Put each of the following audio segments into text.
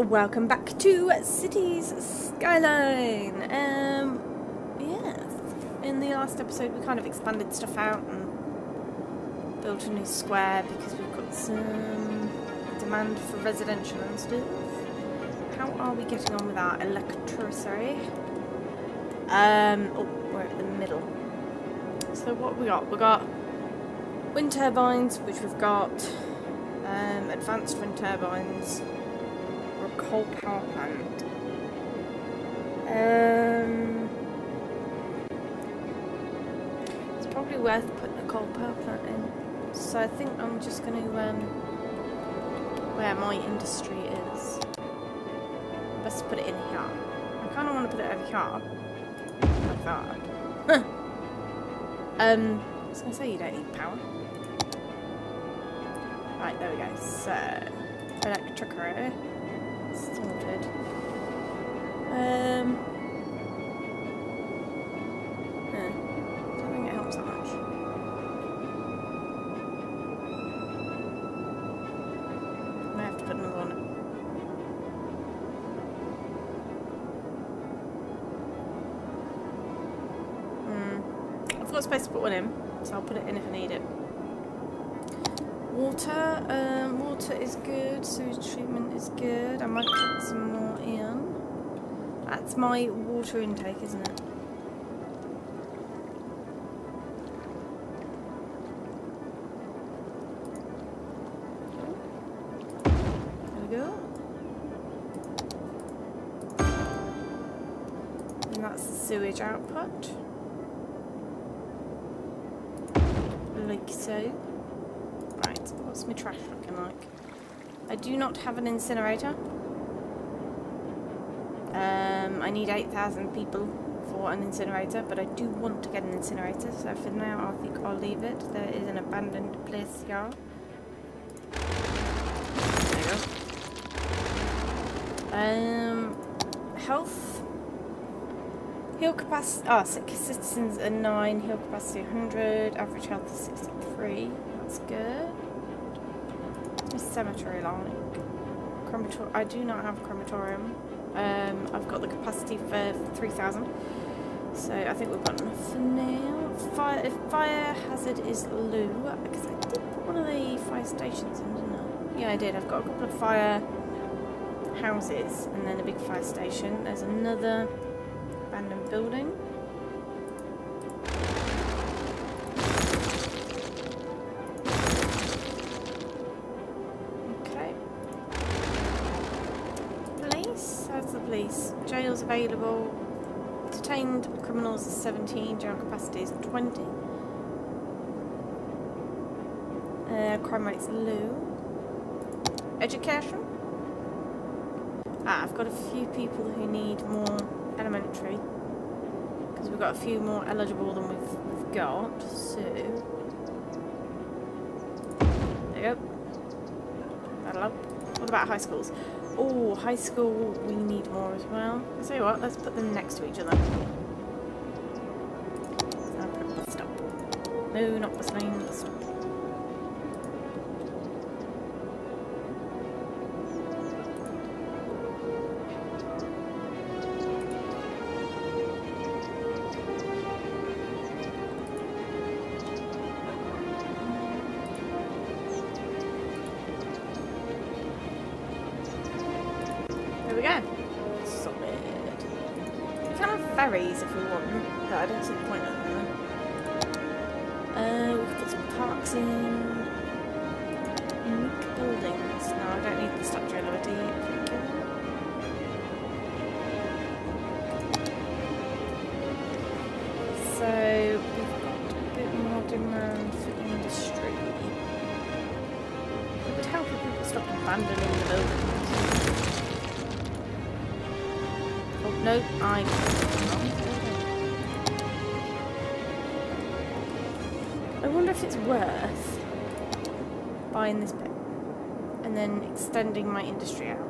welcome back to Cities Skyline. Yes, in the last episode we kind of expanded stuff out and built a new square because we've got some demand for residential and stuff. How are we getting on with our electricity? Oh, we're at the middle. So what have we got? We've got wind turbines, which we've got advanced wind turbines, or a coal power plant. It's probably worth putting a coal power plant in. So I think I'm just going to where my industry is. Let's put it in here. I kind of want to put it over here. Like that. I was going to say you don't need power. Right, there we go. So, electrical sorted. I don't think it helps that much. I have to put another one. I've got space to put one in, so I'll put it in if I need it. Water, water is good, sewage treatment is good. I might put some more in. That's my water intake, isn't it? There we go. And that's the sewage output. Like so. Right, what's my trash looking like? I do not have an incinerator. I need 8,000 people for an incinerator, but I do want to get an incinerator, so for now I think I'll leave it. There is an abandoned place here. There you go. Health. Heal capacity, sick citizens are 9, heal capacity 100, average health is 63. That's good. What's my cemetery like? I do not have a crematorium. I've got the capacity for 3,000. So I think we've got enough for now. Fire hazard is low, because I did put one of the fire stations in, didn't I? Yeah, I did. I've got a couple of fire houses and then a big fire station. There's another abandoned building. Police. Jails available. Detained criminals is 17. Jail capacity is 20. Crime rate's low. Education. I've got a few people who need more elementary because we've got a few more eligible than we've got. So there you go. That'll help. What about high schools? Oh, high school, we need more as well. I'll tell you what, let's put them next to each other. I'll put the stop. No, not the same, the stop. There we go. Solid. We can have ferries if we want, but I don't see the point of them. We could put some parks in. Unique buildings. No, I don't need the Statue of Liberty. So we've got a bit more demand for industry. It would help if people stopped abandoning the buildings. Nope, I wonder if it's worth buying this bit and then extending my industry out.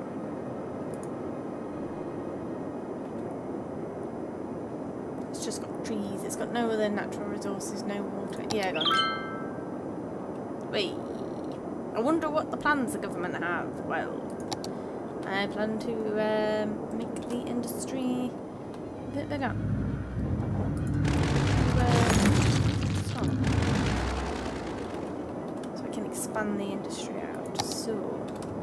It's just got trees, it's got no other natural resources, no water. Yeah, go on. Wait. I wonder what the plans the government have. Well, I plan to make the industry a bit bigger. So I can expand the industry out. So.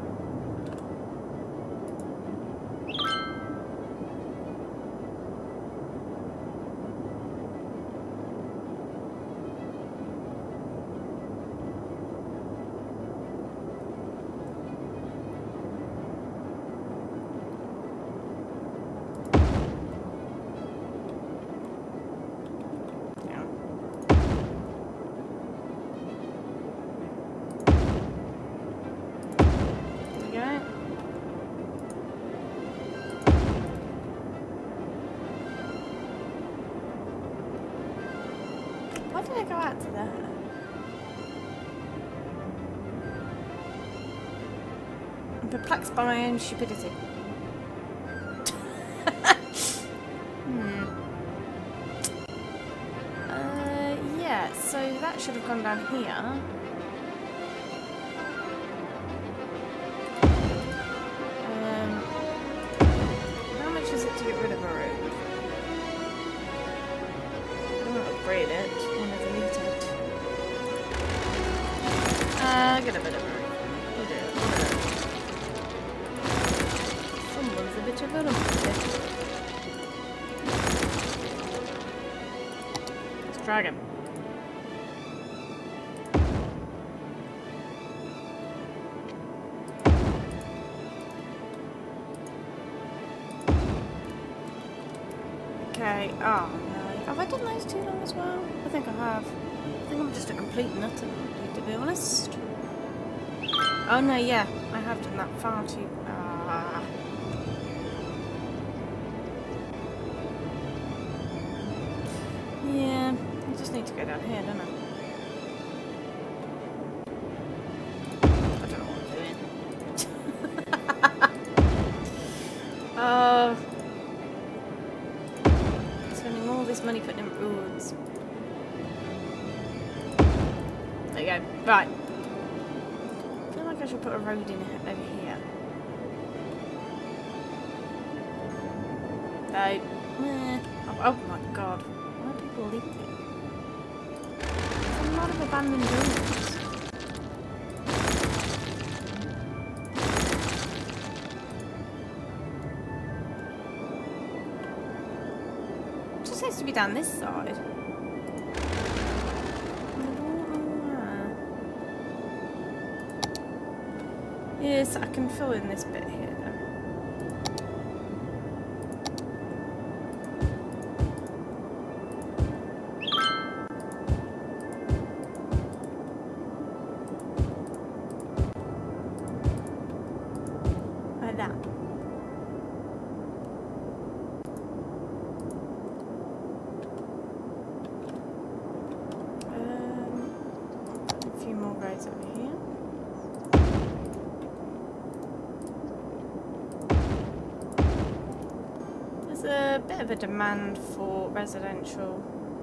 Why did I go out to there? I'm perplexed by my own stupidity. Yeah, so that should have gone down here. How much is it to get rid of a road? I don't want to upgrade it. Delete it. Get a bit of a someone's a bit of a rumpy. Let's drag him. Okay, oh no. Have I done those too long as well? I think I have. I think I'm just a complete nutter, to be honest. Oh no, yeah, I have done that far too. Yeah, I just need to go down here, don't I? I don't know what I'm doing. Spending all this money putting in roads. There you go. Right. I feel like I should put a road in over here. No. Oh my god. Why are people leaving? There's a lot of abandoned buildings. It just seems to be down this side. Yes, I can fill in this bit here then. Like that. A few more roads over here. There's a bit of a demand for residential.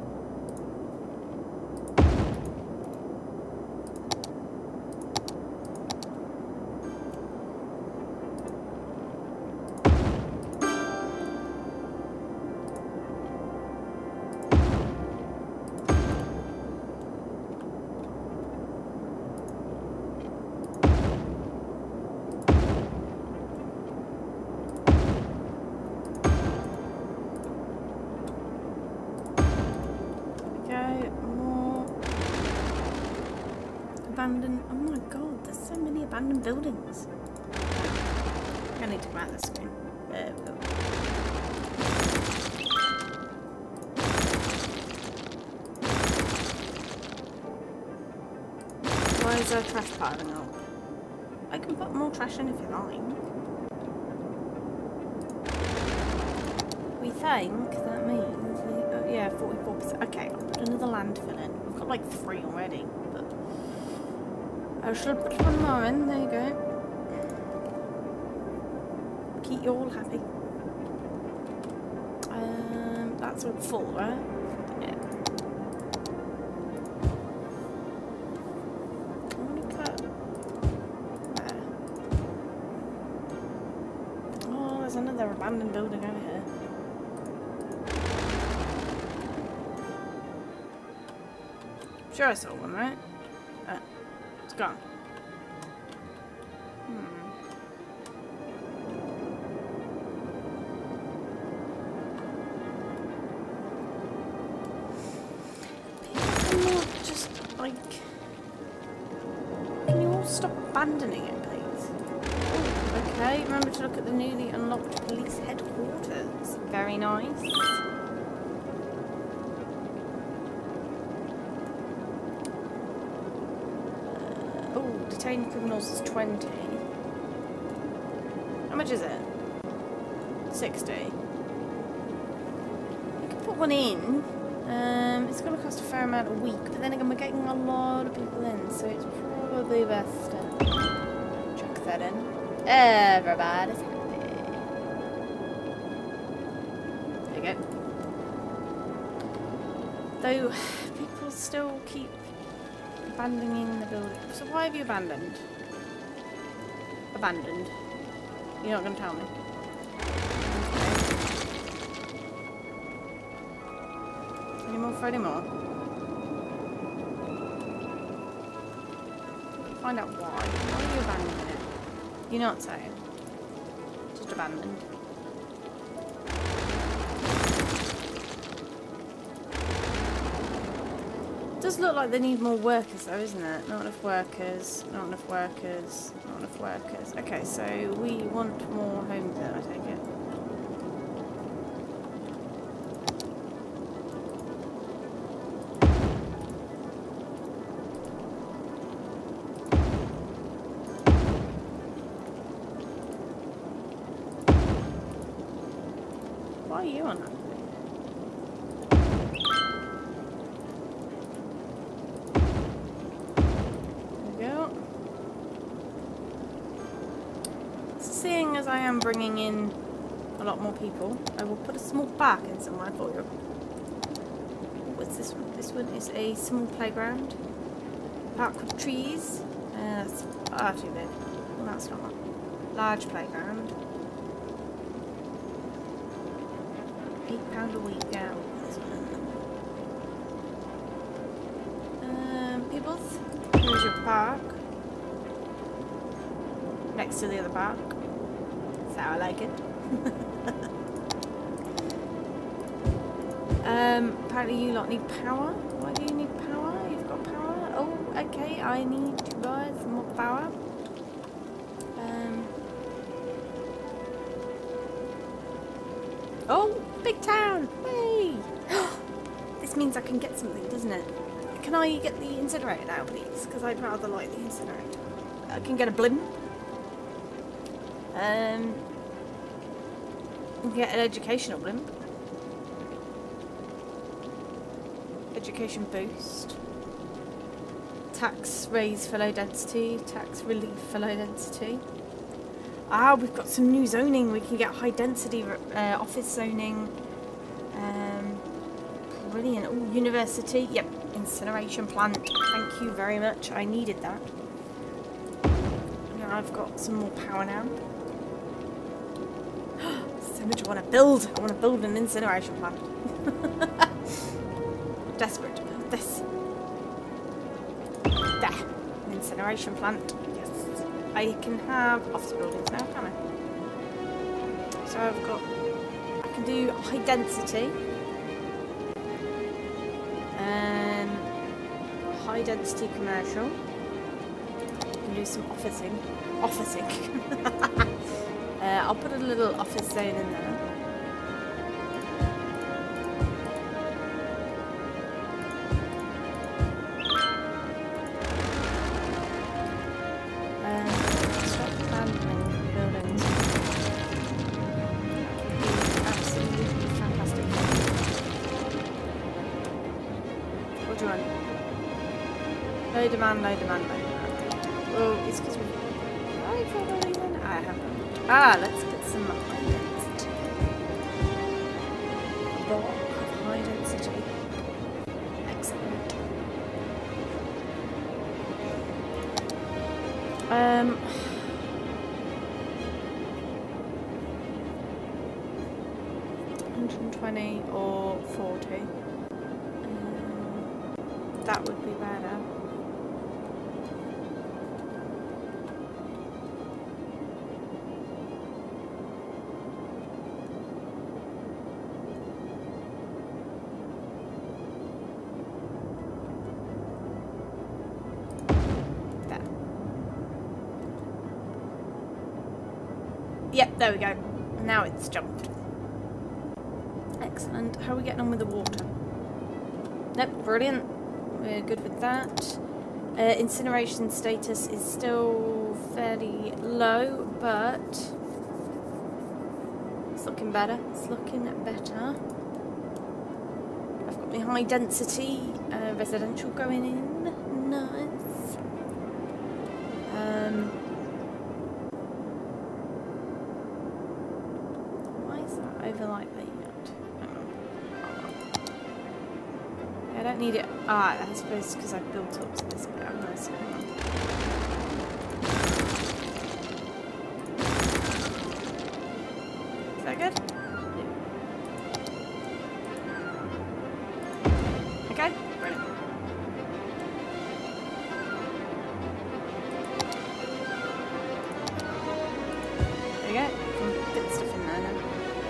Abandoned. Oh my god, there's so many abandoned buildings. I need to come out of the screen. There we go. Why is there trash piling up? I can put more trash in if you like. We think that means, yeah, 44%. Okay, I'll put another landfill in. We've got like 3 already, but I shall put one more in. There you go. Keep you all happy. That's all full, right? Yeah. I'm gonna cut there. another abandoned building over here. Sure I saw one, right? It's gone. Just like, can you all stop abandoning it, please? Ooh, okay, remember to look at the newly unlocked police headquarters. Very nice. Detained criminals is 20. How much is it? 60. You can put one in. It's going to cost a fair amount a week, but then again, we're getting a lot of people in, so it's probably best to chuck that in. Everybody's happy. There you go. Though, people still keep abandoning the building. So why have you abandoned? Abandoned. You're not going to tell me. Any more for any more? Find out why. Why are you abandoning it? You're not saying. Just abandoned. It does look like they need more workers though, isn't it? Not enough workers, not enough workers, not enough workers. Okay, so we want more homes then, I take it. Why are you on that? Seeing as I am bringing in a lot more people, I will put a small park in somewhere for you. What's this one? This one is a small playground. Park with trees. That's far too big. Well, that's not one. Large playground. £8 a week. Yeah, this one. Peoples. Here's your park. Next to the other park. That's how I like it. Apparently you lot need power. Why do you need power? You've got power? Oh, okay, I need to buy some more power. Oh, big town! Hey! This means I can get something, doesn't it? Can I get the incinerator now, please? Because I'd rather like the incinerator. I can get a blimp. We can get an educational blimp. Education boost. Tax raise for low density. Tax relief for low density. Ah, we've got some new zoning. We can get high density office zoning. Brilliant. Oh, university. Yep. Incineration plant. Thank you very much. I needed that. Now I've got some more power now. So much I want to build. I want to build an incineration plant. Desperate to build this. There. An incineration plant. Yes. I can have office buildings now, can I? So I've got... I can do high density. High density commercial. I can do some officing. I'll put a little office zone in there. Stop abandoning buildings. Absolutely fantastic. What do you want? Low demand, low demand, low demand. Well, it's because we've... Right, for the reason I haven't. Ah, let's get some high density. Block of high density. Excellent. 120 or 40. That would be better. Yep, there we go. Now it's jumped. Excellent. How are we getting on with the water? Nope, brilliant. We're good with that. Incineration status is still fairly low, but it's looking better. It's looking better. I've got my high density residential going in. Nice. Overlight layout. I don't need it. Ah, I suppose because I've built up to this bit. I'm nice. Hang on. Is that good? Okay, brilliant. There we go. Can fit stuff in there now.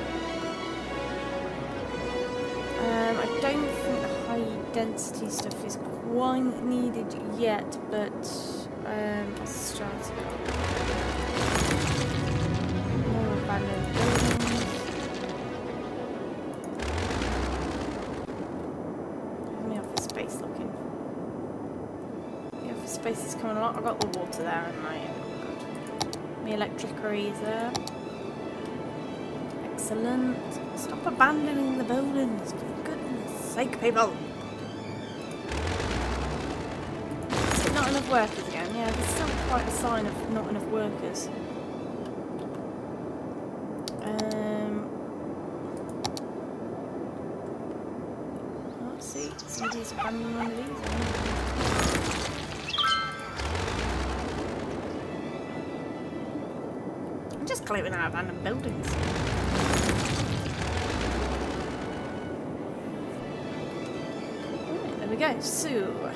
I don't think the high density stuff is quite needed yet, but I'll start it. More abandoned buildings. How's my office space looking? The office space is coming along. I've got the water there, haven't I? Good. My electricery is there. Excellent. Stop abandoning the buildings. Sake, people! Is it not enough workers again? Yeah, there's still quite a sign of not enough workers. Let's see. Somebody's abandoning one of these. I'm just clearing out abandoned buildings. There we go, so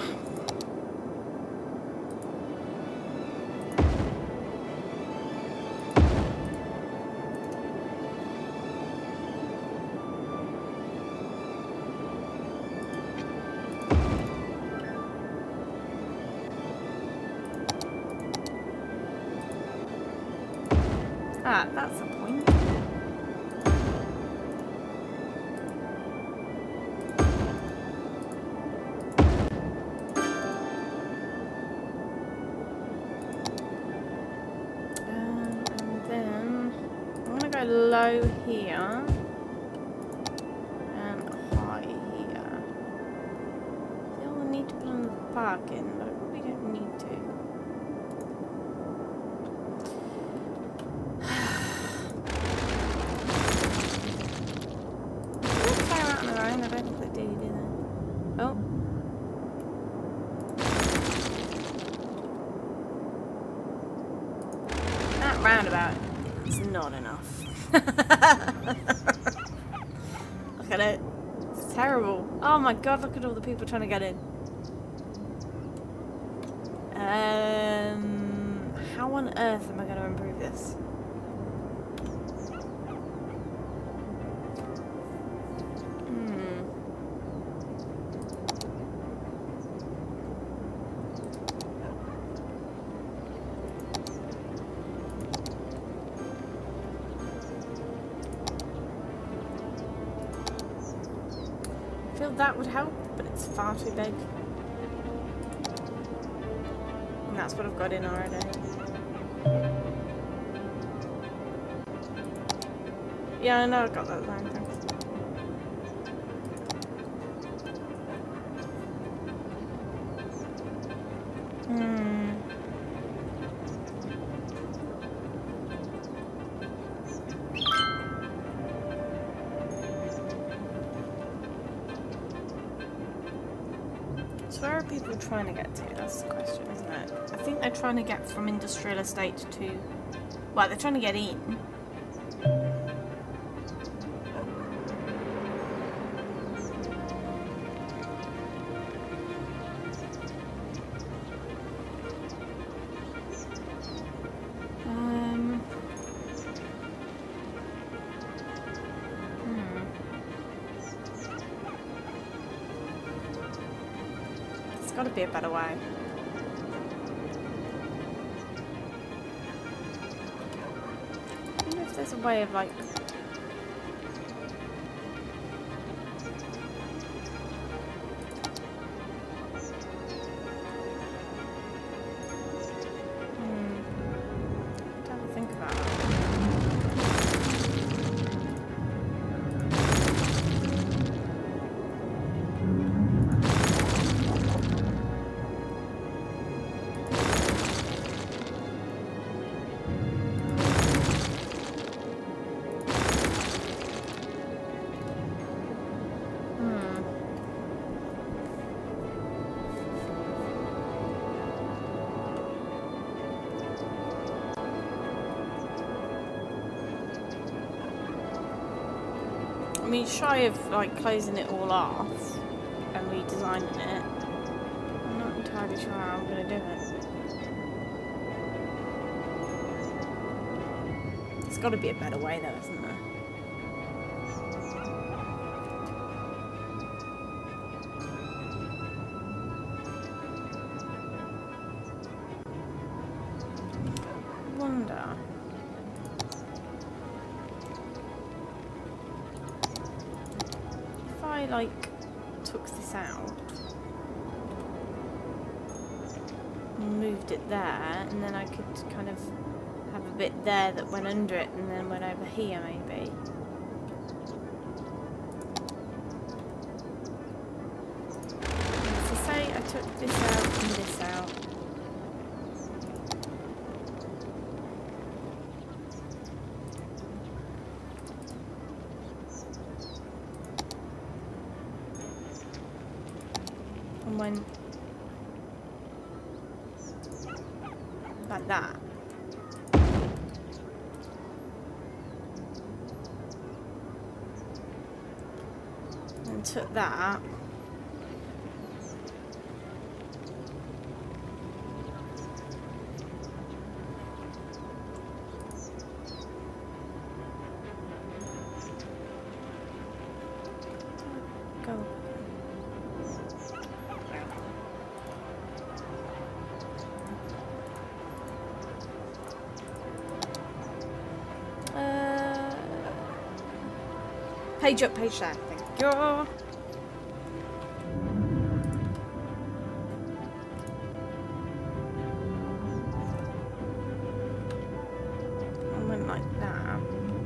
that's a point. Low here and high here. Still need to put on the parking, but I probably don't need to. Do they clear out on their own? I don't think they do they? Oh. That roundabout is not enough. Look at it. It's terrible. Oh my god, look at all the people trying to get in. How on earth am I going to improve this? I feel that would help, but it's far too big. And that's what I've got in already. Yeah, I know I've got that line, thanks. So where are people trying to get to? That's the question, isn't it? I think they're trying to get from industrial estate to... Well, they're trying to get in. got to be a better way. I wonder if there's a way of like... Have to think about it. I mean, shy of like closing it all off and redesigning it, I'm not entirely sure how I'm going to do it. There's got to be a better way though, isn't there? I wonder. I like took this out, moved it there, and then I could kind of have a bit there that went under it and then went over here maybe. So say I took this out and this out. When like that, and took that, go. Page up, page down. Thank you. I went like that.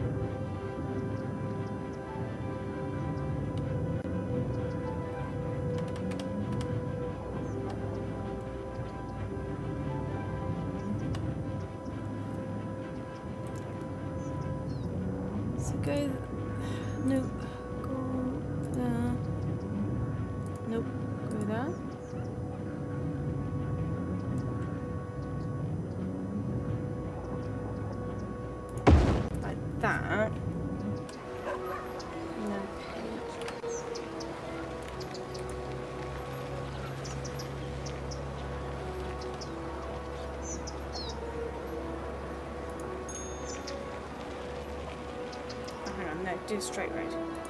So go. Nope. Go there. Nope. Go there. Like that. No page. Oh, hang on, no, do a straight road.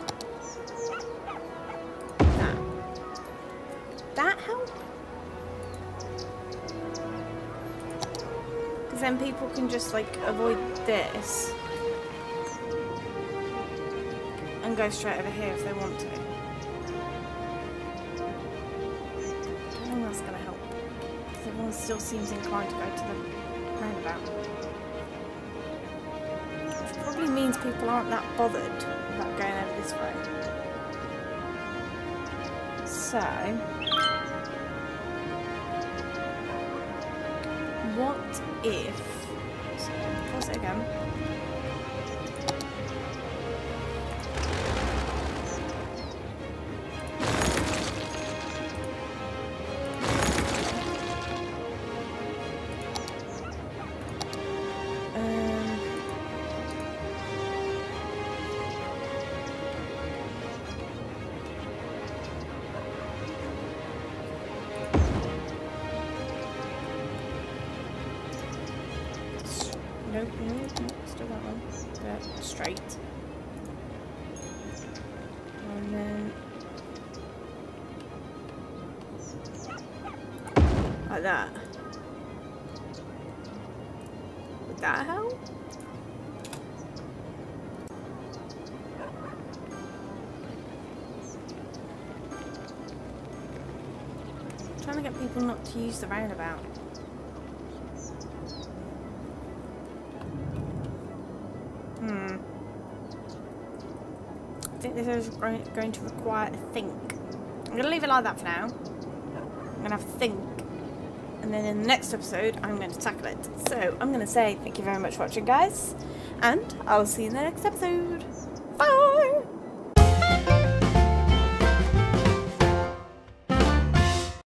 That help? Because then people can just like avoid this and go straight over here if they want to. I don't think that's going to help because everyone still seems inclined to go to the roundabout, which probably means people aren't that bothered about going over this way. So what if, so pause it again. Nope, still that one. Yeah, straight. And then that. Would that help? I'm trying to get people not to use the roundabout. I think this is going to require a think. I'm going to leave it like that for now. I'm going to have a think. And then in the next episode, I'm going to tackle it. So, I'm going to say thank you very much for watching, guys. And I'll see you in the next episode. Bye!